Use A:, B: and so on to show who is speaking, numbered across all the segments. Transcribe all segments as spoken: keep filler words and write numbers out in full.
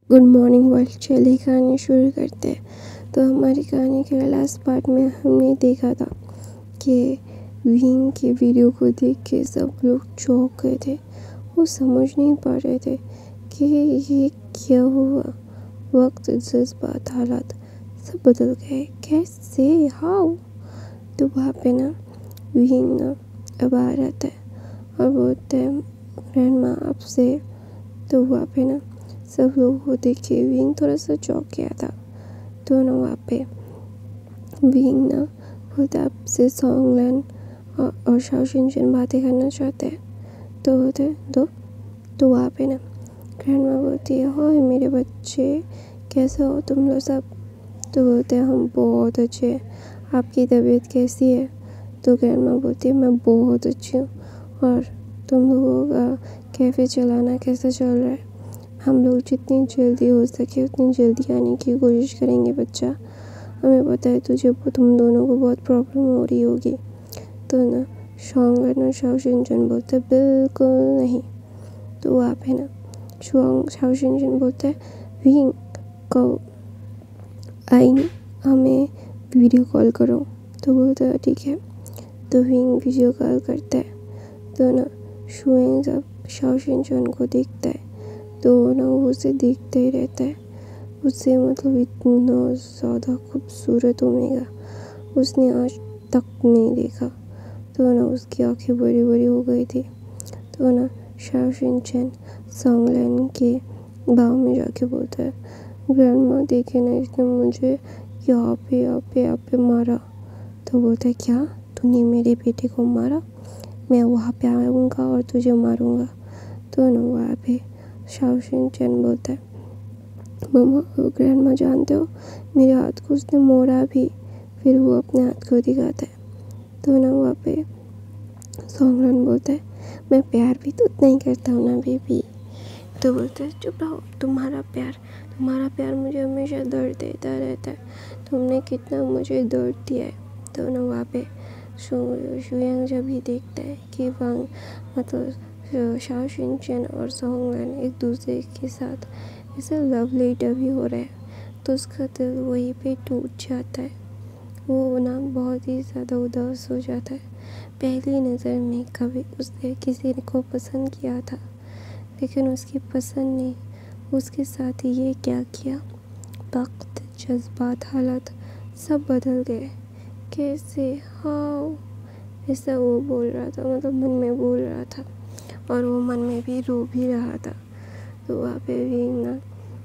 A: Good morning world. चलिए कहानी शुरू करते हैं। तो हमारी कहानी के लास्ट पार्ट में हमने देखा था कि विंग के वीडियो को देख के सब लोग चौंक गए थे। वो समझ नहीं पा रहे थे कि ये क्या हुआ। वक्त, जज्बात, हालात सब बदल गए। कैसे, हाउ? तो वहाँ पे ना विंग ना अब आ रहता है और बोलते हैं ग्रैंडमा आपसे। तो वहाँ पे ना सब लोग को देख के विंग थोड़ा सा चौंक गया था। तो ना वहाँ पे विंग ना बोलता आपसे सॉन्गलैन और, और शाओशिनचैन बातें करना चाहते हैं। तो बोलते दो। तो वहाँ पे ना ग्रैंडमा बोलती है हाय मेरे बच्चे, कैसे हो तुम लोग सब? तो बोलते हैं हम बहुत अच्छे हैं, आपकी तबीयत कैसी है? तो ग्रैंडमा बोलती है मैं बहुत अच्छी हूँ। और तुम लोगों का कैफ़े चलाना कैसा चल रहा है? हम लोग जितनी जल्दी हो सके उतनी जल्दी आने की कोशिश करेंगे बच्चा। हमें पता है तुझे तुम दोनों को बहुत प्रॉब्लम हो रही होगी। तो ना शॉन्गन और शाओशिनचैन बोलते बिल्कुल नहीं। तो वहाँ पे ना शुआंग शाओशिनचैन बोलता है विंग को आई हमें वीडियो कॉल करो। तो बोलता है ठीक है। तो विंग वीडियो कॉल करता है। तो ना शुएंग जब शाओशिनचैन को देखता है तो ना वो उसे देखता ही रहता है। उससे मतलब इतना ज़्यादा खूबसूरत ओमेगा उसने आज तक नहीं देखा। तो ना उसकी आंखें बड़ी बड़ी हो गई थी। तो ना शाओशिनचैन सॉन्गलैन के बाव में जाके बोलता है ग्रैंडमा देखे ना इसने मुझे यहाँ पे यहाँ पे यहाँ पे मारा। तो बोलता है क्या तूने मेरे बेटे को मारा? मैं वहाँ पे आऊँगा और तुझे मारूँगा। तो ना वहाँ पे शाओशिनचैन बोलता है मम्मा ग्रैंडमा जानते हो मेरे हाथ को उसने मोड़ा भी। फिर वो अपने हाथ को दिखाता है। तो ना वहाँ पे सॉन्गलैन बोलता है मैं प्यार भी तो उतना ही करता हूँ ना बेबी। तो बोलते हैं चुप रहो, तुम्हारा प्यार तुम्हारा प्यार मुझे हमेशा दर्द देता रहता है। तुमने कितना मुझे दर्द दिया है। तो ना वहाँ पे शुयांग जब भी देखता है कि वांग मतलब शाओशिनचैन और सॉन्गलैन एक दूसरे के साथ ऐसे लव लेटर भी हो रहा है तो उसका दिल वहीं पे टूट जाता है। वो ना बहुत ही ज़्यादा उदास हो जाता है। पहली नज़र में कभी उसने किसी को पसंद किया था लेकिन उसकी पसंद ने उसके साथ ये क्या किया। वक्त, जज्बात, हालात सब बदल गए। कैसे, हाउ? ऐसा वो बोल रहा था, मतलब मन में बोल रहा था और वो मन में भी रो भी रहा था। तो वहाँ पे भी ना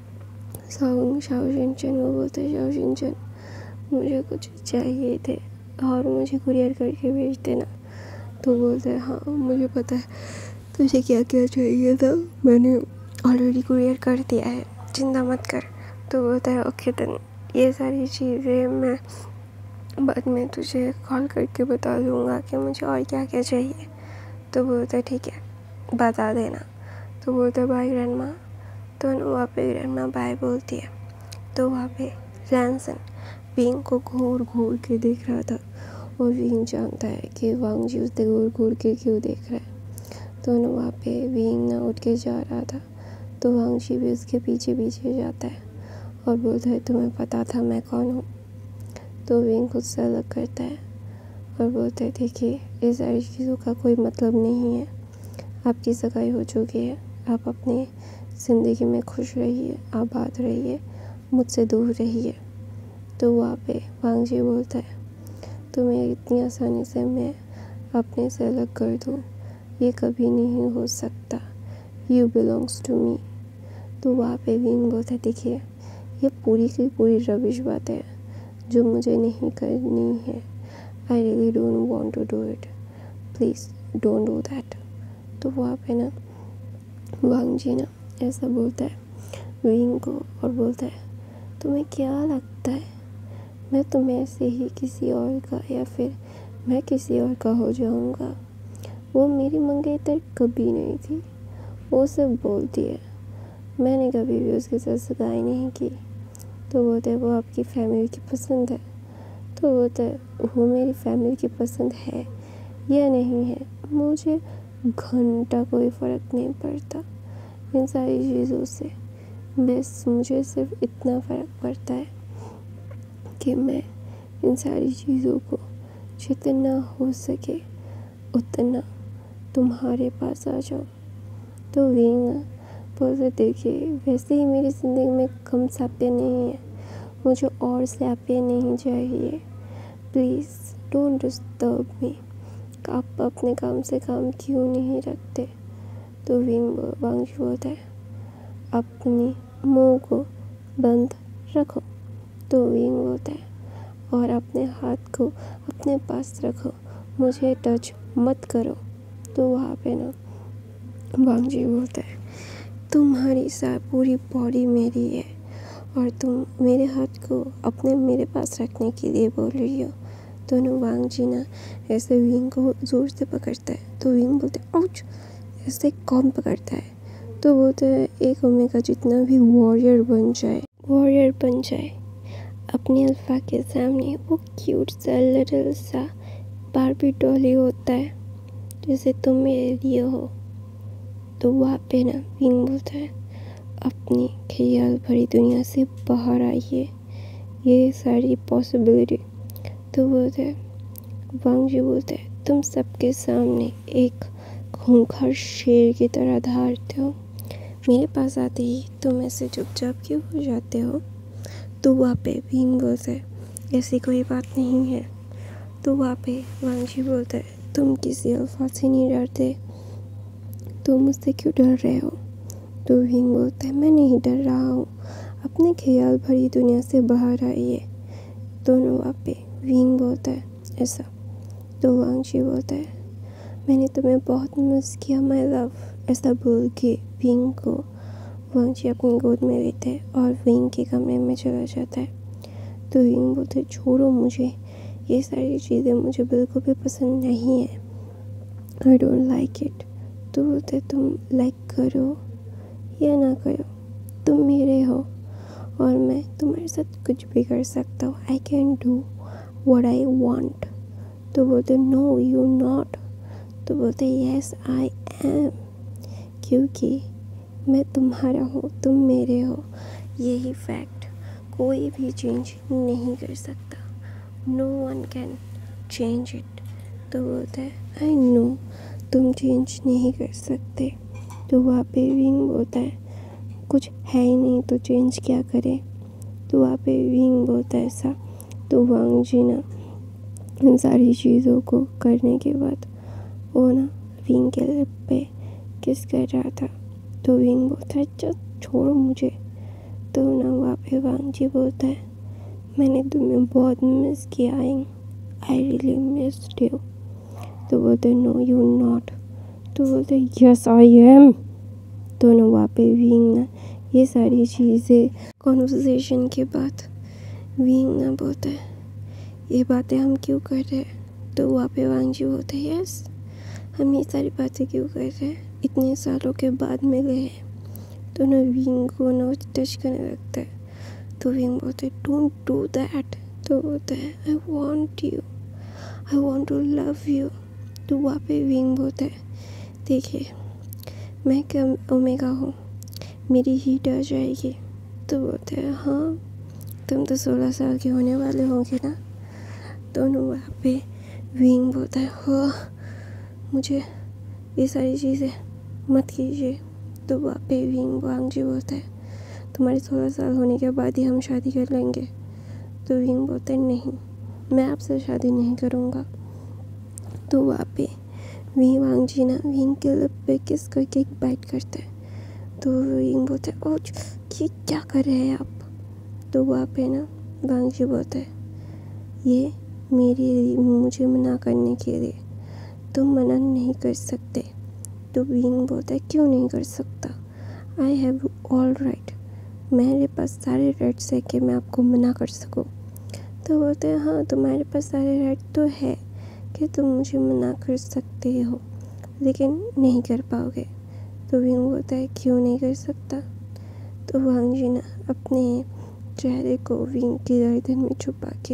A: शाओशिनचैन वो बोलते शाओशिनचैन मुझे कुछ चाहिए थे और मुझे कुरियर करके भेज देना। तो बोलते हैं हाँ मुझे पता है तुझे क्या क्या चाहिए था, मैंने ऑलरेडी कुरियर कर दिया है, चिंता मत कर। तो बोलता है ओके देन ये सारी चीज़ें मैं बाद में तुझे कॉल करके बता दूँगा कि मुझे और क्या क्या चाहिए। तो बोलता है ठीक है बता देना। तो बोलता है बाय ग्रैंडमा। तो वहाँ पे ग्रैंडमा बाय बोलती है। तो वहाँ पे लैंसन विंग को घूर घूर के देख रहा था और विंग जानता है कि वांग जी उसे घूर घूर के क्यों देख रहा है। तो ना वहाँ पे विंग ना उठ के जा रहा था तो वांग जी भी उसके पीछे पीछे जाता है और बोलता है तुम्हें पता था मैं कौन हूँ। तो विंग गुस्सा अलग करता है और बोलता है देखिए इस सारी चीज़ों का कोई मतलब नहीं है, आपकी सगाई हो चुकी है, आप अपनी ज़िंदगी में खुश रहिए, आबाद रहिए, मुझसे दूर रहिए। तो वहाँ पे वांग जी बोलता है तुम्हें इतनी आसानी से मैं अपने से अलग कर दूँ ये कभी नहीं हो सकता, यू बिलोंग्स टू मी। तो वहाँ पे विंग बोलता है देखिए ये पूरी की पूरी रबिश बातें हैं जो मुझे नहीं करनी है। I really don't want to do it, please don't do that. तो वहाँ पे ना वांग जी ना ऐसा बोलता है विंग को और बोलता है तुम्हें क्या लगता है मैं तुम्हें ऐसे ही किसी और का या फिर मैं किसी और का हो जाऊँगा? वो मेरी मंगेतर कभी नहीं थी, वो सिर्फ बोलती है, मैंने कभी भी उसके साथ सगाई नहीं की। तो बोलते हैं वो आपकी फैमिली की पसंद है। तो बोलते हैं वो मेरी फैमिली की पसंद है या नहीं है मुझे घंटा कोई फ़र्क नहीं पड़ता इन सारी चीज़ों से। बस मुझे सिर्फ इतना फ़र्क पड़ता है कि मैं इन सारी चीज़ों को जितना हो सके उतना तुम्हारे पास आ जाऊँ। तो विंग बोलते देखिए, वैसे ही मेरी ज़िंदगी में कम सैप्य नहीं है, मुझे और सैप्य नहीं चाहिए। Please don't disturb me. आप अपने काम से काम क्यों नहीं रखते? तो विंग वांगजी बोलता है अपनी मुंह को बंद रखो। तो विंग बोलता है और अपने हाथ को अपने पास रखो, मुझे टच मत करो। तो वहाँ पे ना वांगजी बोलता है तुम्हारी सा पूरी बॉडी मेरी है और तुम मेरे हाथ को अपने मेरे पास रखने के लिए बोल रही हो। तो ना वांगजी ना ऐसे विंग को ज़ोर से पकड़ता है। तो विंग बोलते है आउच, ऐसे कौन पकड़ता है? तो बोलते है एक ओमेगा जितना भी वॉरियर बन जाए वॉरियर बन जाए अपने अल्फा के सामने वो क्यूट सा लिटिल सा बारबी डॉली होता है जैसे तुम मेरे लिए हो। तो वहाँ पे ना विंग बोलता है अपनी ख्याल भरी दुनिया से बाहर आइए, ये सारी पॉसिबिलिटी। तो बोलते हैं वांगजी बोलते हैं तुम सबके सामने एक खूंखार शेर की तरह धारते हो, मेरे पास आते ही तुम ऐसे चुपचाप क्यों हो जाते हो? तो वहाँ पे विंग बोलता है ऐसी कोई बात नहीं है। तो वहाँ पे वांगजी बोलता है तुम किसी अल्फा से नहीं डरते, तुम मुझसे क्यों डर रहे हो? तो विंग बोलता है मैं नहीं डर रहा हूँ, अपने ख्याल भरी दुनिया से बाहर आइए। दोनों वहाँ पे विंग बोलता है ऐसा। तो वांगजी बोलता है मैंने तुम्हें बहुत मिस किया माय लव। ऐसा बोल के विंग को वांगजी अपनी गोद में लेते हैं और विंग के कमरे में चला जाता है। तो विंग बोलते छोड़ो मुझे, ये सारी चीज़ें मुझे बिल्कुल भी पसंद नहीं है, आई डोंट लाइक इट। तो बोलते तुम लाइक करो या ना करो, तुम मेरे हो और मैं तुम्हारे साथ कुछ भी कर सकता हूँ। I can do what I want. तो बोलते नो यू नॉट। तो बोलते यस आई एम, क्योंकि मैं तुम्हारा हूँ, तुम मेरे हो। यही फैक्ट कोई भी चेंज नहीं कर सकता, no one can change it. तो बोलता है आई नो तुम चेंज नहीं कर सकते। तो वहाँ पे विंग बोलता है कुछ है ही नहीं तो चेंज क्या करे। तो वहाँ पे विंग बोलता है ऐसा। तो वांगजी ना इन सारी चीज़ों को करने के बाद वो ना विंग के लिप पे किस कर रहा था। तो विंग बोलता है चल छोड़ो मुझे। तो ना वहाँ पे वांगजी बोलता है मैंने तुम्हें बहुत मिस किया, आई रियली मिस्ड यू। तो बोलते नो यू नॉट। तो बोलते यस आई एम। तो ना वहाँ पे विंग ना ये सारी चीज़ें कॉन्वर्सेशन के बाद विंग ना बोलता है ये बातें हम क्यों कर रहे हैं? तो वहाँ पे वांगजी बोलते हैं यस हम ये सारी बातें क्यों कर रहे हैं, इतने सालों के बाद मिले हैं। तो ना विंग को ना टच करने लगता है। तो विंग बोलते हैं डोंट डू दैट। तो बोलते हैं I want you, I want to love you. तो वहाँ पे विंग बोलता है देखिए मैं क्या ओमेगा हूँ, मेरी हीट आ जाएगी। तो बोलते हैं हाँ तुम तो सोलह साल के होने वाले होंगे ना। दोनों वहाँ पे विंग बोलता है हाँ मुझे ये सारी चीज़ें मत कीजिए। तो वहाँ पे विंग वांगजी बोलता है तुम्हारे सोलह साल होने के बाद ही हम शादी कर लेंगे। तो विंग बोलता है नहीं मैं आपसे शादी नहीं करूँगा। तो वहाँ पे विंग वांगजी ना विंग के लिप पे किस करके एक बाइट करता है। तो विंग बोलता है ओह ये क्या कर रहे हैं आप? तो वहाँ पे ना वांगजी बोलता है ये मेरी मुझे मना करने के लिए, तुम मना नहीं कर सकते। तो विंग बोलता है क्यों नहीं कर सकता, आई हैव ऑल राइट, मेरे पास सारे राइट्स है कि मैं आपको मना कर सकूं। तो बोलते हैं हाँ तुम्हारे पास सारे राइट तो है कि तुम मुझे मना कर सकते हो लेकिन नहीं कर पाओगे। तो विंग बोलता है क्यों नहीं कर सकता। तो वांगजी ना अपने चेहरे को विंग की गर्दन में छुपा के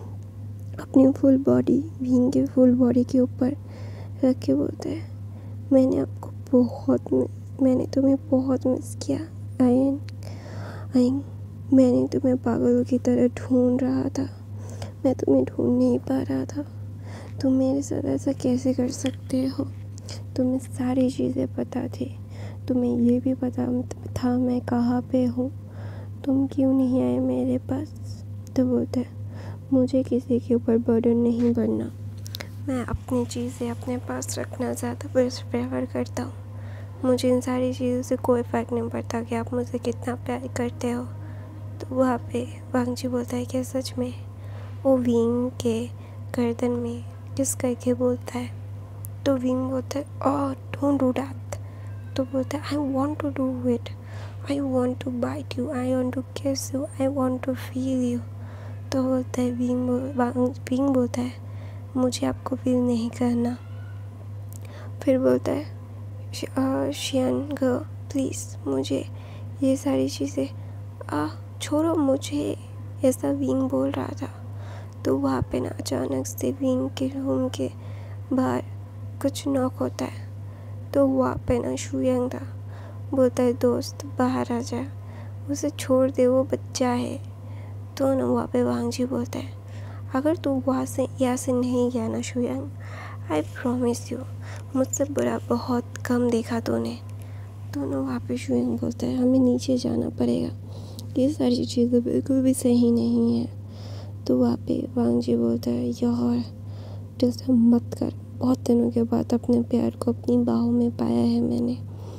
A: अपनी फुल बॉडी विंग के फुल बॉडी के ऊपर रख के बोलता है मैंने आपको बहुत मैंने तुम्हें बहुत मिस किया, आई आई मैंने तुम्हें पागलों की तरह ढूंढ रहा था, मैं तुम्हें ढूंढ नहीं पा रहा था। तुम मेरे साथ ऐसा कैसे कर सकते हो? तुम्हें सारी चीज़ें पता थी, तुम्हें ये भी पता था मैं कहाँ पे हूँ, तुम क्यों नहीं आए मेरे पास? तो बोलता है मुझे किसी के ऊपर बर्डन नहीं बनना, मैं अपनी चीज़ें अपने पास रखना ज़्यादा प्रेफर करता हूँ। मुझे इन सारी चीज़ों से कोई फ़र्क नहीं पड़ता कि आप मुझे कितना प्यार करते हो। तो वहाँ पे वांगजी बोलता है क्या सच में? वो विंग के गर्दन में किस करके बोलता है। तो विंग बोलता है ओह डोंट डू दैट। तो बोलता है I want to do it, I want to bite you, I want to kiss you, I want to feel you. तो बोलता है विंग विंग बोलता है मुझे आपको फील नहीं करना। फिर बोलता है शियान गर्ल प्लीज़ मुझे ये सारी चीज़ें आ छोड़ो मुझे, ऐसा विंग बोल रहा था। तो वहाँ पे ना अचानक से विंग के रूम के बाहर कुछ नॉक होता है। तो वहाँ पे ना शुयांग था, बोलता है दोस्त बाहर आ जा, उसे छोड़ दे वो बच्चा है। तो ना वहाँ पे वांगजी बोलता है अगर तू वहाँ से यहाँ से नहीं गया ना शुयांग, आई प्रॉमिस यू मुझसे बुरा बहुत कम देखा तूने। तो ना वहाँ पे शुयांग बोलता है हमें नीचे जाना पड़ेगा, ये सारी चीज़ें बिल्कुल भी सही नहीं है। तो वहाँ पे वांगजी बोलता है यार डिस्टर्ब मत कर, बहुत दिनों के बाद अपने प्यार को अपनी बाहों में पाया है मैंने,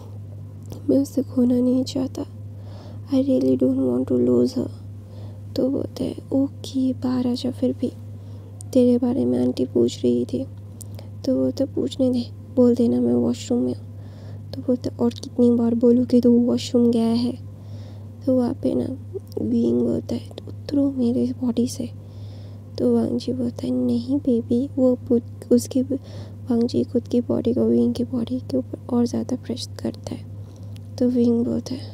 A: मैं उसे खोना नहीं चाहता, I really don't want to lose her. तो बोलते हैं ओके बाहर आ जा, फिर भी तेरे बारे में आंटी पूछ रही थी। तो बोलते पूछने दे, बोल देना मैं वॉशरूम में हूँ। तो बोलते और कितनी बार बोलूँ कि तू वॉशरूम गया है। तो वहाँ पे ना विंग बोलता है तो उतरो मेरे बॉडी से। तो वांगजी बोलता है नहीं बेबी, वो उसकी वांगजी खुद की बॉडी को विंग की बॉडी के ऊपर और ज़्यादा प्रेस करता है। तो विंग बोलता है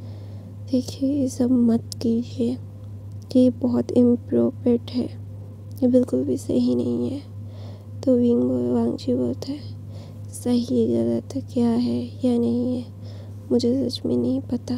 A: देखिए ये सब मत कीजिए, ये बहुत इम्प्रोपेट है, ये बिल्कुल भी सही नहीं है। तो विंग वांगजी बोलता है सही गलत क्या है या नहीं है मुझे सच में नहीं पता,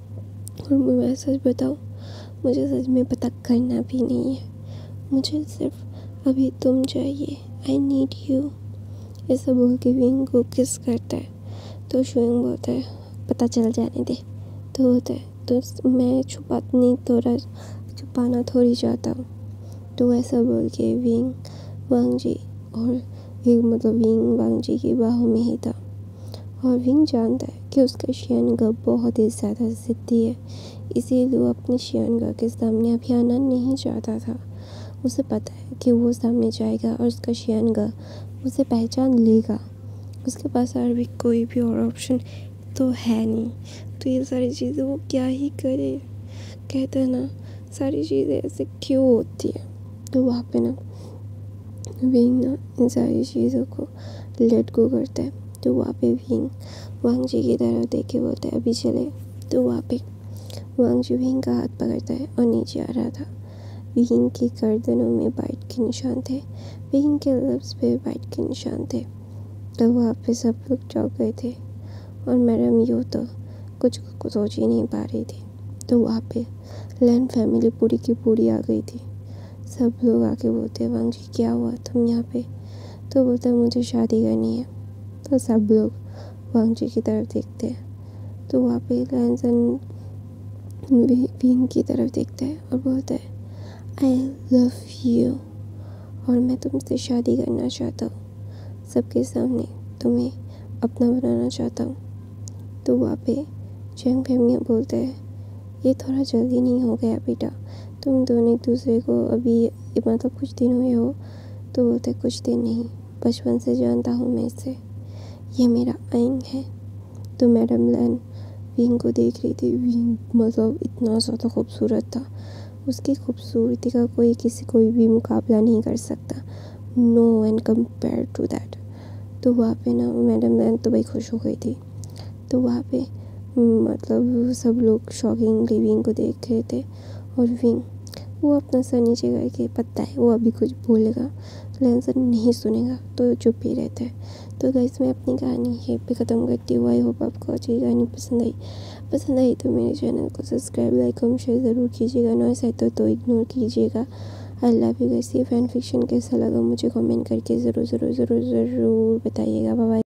A: और मैं सच बताऊँ मुझे सच में पता करना भी नहीं है, मुझे सिर्फ अभी तुम चाहिए, आई नीड यू। ऐसा बोल के विंग को किस करता है। तो शुयांग बोलता है पता चल जाने दे। तो होता है तो मैं छुपाने थोड़ा छुपाना थोड़ी चाहता हूँ। तो ऐसा बोल के विंग वांगजी और एक मतलब विंग वांगजी की बाहों में ही था, और विंग जानता है कि उसका शियानगा बहुत ही ज़्यादा ज़िद्दी है, इसीलिए वो अपने शियानगा के सामने अभी आना नहीं चाहता था। उसे पता है कि वो सामने जाएगा और उसका शियानगा उसे पहचान लेगा, उसके पास और भी कोई भी और ऑप्शन तो है नहीं। तो ये सारी चीज़ें वो क्या ही करे, कहते हैं ना सारी चीज़ें ऐसे क्यों होती है। तो वहाँ पे ना विंग ना इन सारी चीज़ों को लेट गो करता है। तो वहाँ पे विंग वांगजी की तरफ देख के बोलता है अभी चले। तो वहाँ पे वांगजी विंग का हाथ पकड़ता है और नीचे आ रहा था। विंग की गर्दनों में बाइट के निशान थे, विंग के लिप्स पे बाइट के निशान थे। तो वहाँ पे सब लोग चौंक गए थे और मैडम यू तो कुछ को सोच ही नहीं पा रही थी। तो वहाँ पे लैन फैमिली पूरी की पूरी आ गई थी। सब लोग आके बोलते वांगजी क्या हुआ तुम यहाँ पे? तो बोलता मुझे शादी करनी है। तो सब लोग वांगजी की तरफ देखते हैं। तो वहाँ पे लैनसन विंग की तरफ देखता है और बोलता है आई लव यू और मैं तुमसे शादी करना चाहता हूँ, सबके सामने तुम्हें अपना बनाना चाहता हूँ। तो वहाँ पे चैंग फैमिया बोलता है ये थोड़ा जल्दी नहीं हो गया बेटा, तुम दोनों एक दूसरे को अभी मतलब कुछ दिन हुए हो। तो बोलते कुछ दिन नहीं, बचपन से जानता हूँ मैं इसे, ये मेरा आइंग है। तो मैडम लैन विंग को देख रही थी। विंग मतलब इतना ज़्यादा खूबसूरत था, उसकी खूबसूरती का कोई किसी कोई भी मुकाबला नहीं कर सकता, no and compare to that. तो वहाँ पे ना मैडम लैन तो भाई खुश हो गई थी। तो वहाँ पे मतलब सब लोग शॉकिंगली विंग को देख रहे थे और विंग वो अपना सर नीचे करके पता है वो अभी कुछ बोलेगा लैनसन नहीं सुनेगा तो चुप ही रहता है। तो गाइस मैं अपनी कहानी यहीं पे ख़त्म करती हूँ। आई होप आपको अच्छी कहानी पसंद आई। पसंद आई तो मेरे चैनल को सब्सक्राइब, लाइक, कमेंट, शेयर ज़रूर कीजिएगा। नॉइस है तो तो इग्नोर कीजिएगा। I love you guys. ये फैन फिक्शन कैसा लगा मुझे कमेंट करके ज़रूर ज़रूर ज़रूर ज़रूर बताइएगा। Bye bye.